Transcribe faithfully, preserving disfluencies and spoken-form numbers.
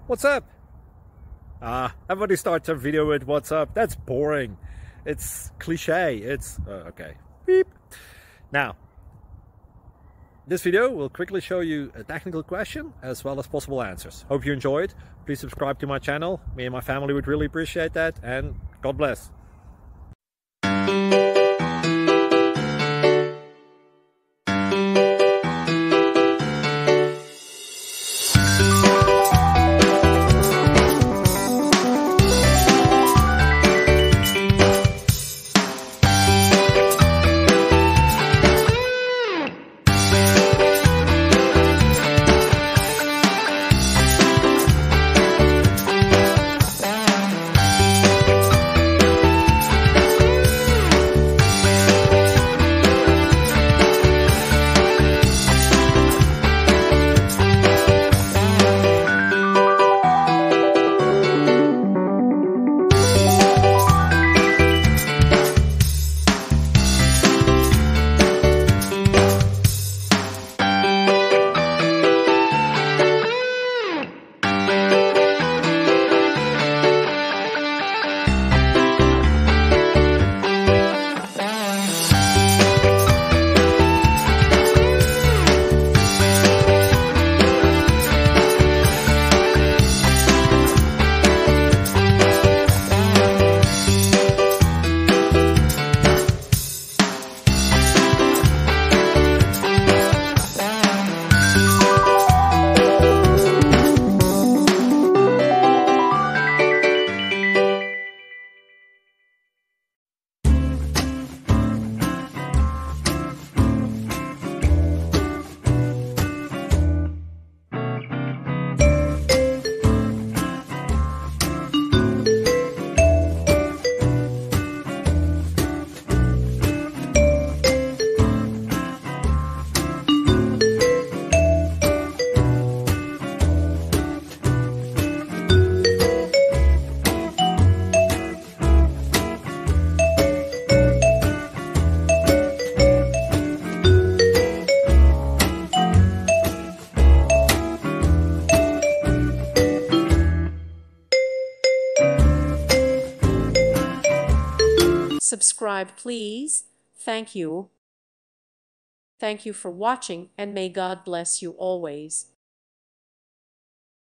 What's up? Ah, everybody starts a video with what's up. That's boring. It's cliche. It's uh, okay. Beep. Now, this video will quickly show you a technical question as well as possible answers. Hope you enjoyed. Please subscribe to my channel. Me and my family would really appreciate that, and God bless. Subscribe, please. Thank you. Thank you for watching, and may God bless you always.